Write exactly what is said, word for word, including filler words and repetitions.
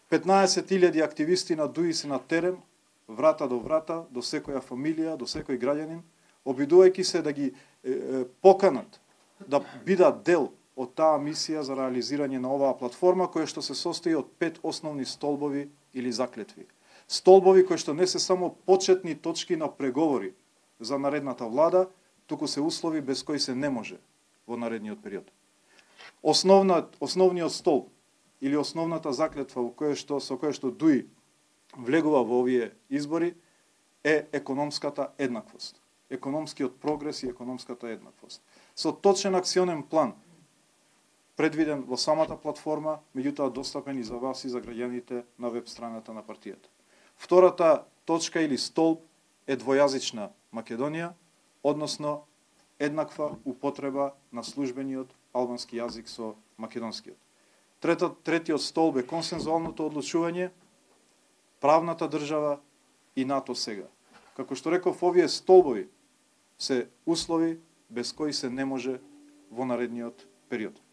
петнаесет илјади активисти на ДУИ се на терен, врата до врата, до секоја фамилија, до секој граѓанин, обидувајќи се да ги е, е, поканат да бидат дел од таа мисија за реализирање на оваа платформа, која што се состои од пет основни столбови или заклетви. Столбови кои што не се само почетни точки на преговори за наредната влада, туку се услови без кои се не може во наредниот период. Основна, основниот столб или основната заклетва во која што, со која што ДУИ влегува во овие избори е економската еднаквост. Економскиот прогрес и економската еднаквост. Со точен акционен план, предвиден во самата платформа, меѓутоа достапен и за вас и за граѓаните на веб страната на партијата. Втората точка или столб е двојазична Македонија, односно еднаква употреба на службениот албански јазик со македонскиот. Трета, третиот столб е консензуалното одлучување, правната држава и НАТО сега. Како што реков, овие столбови се услови без кои се не може во наредниот период.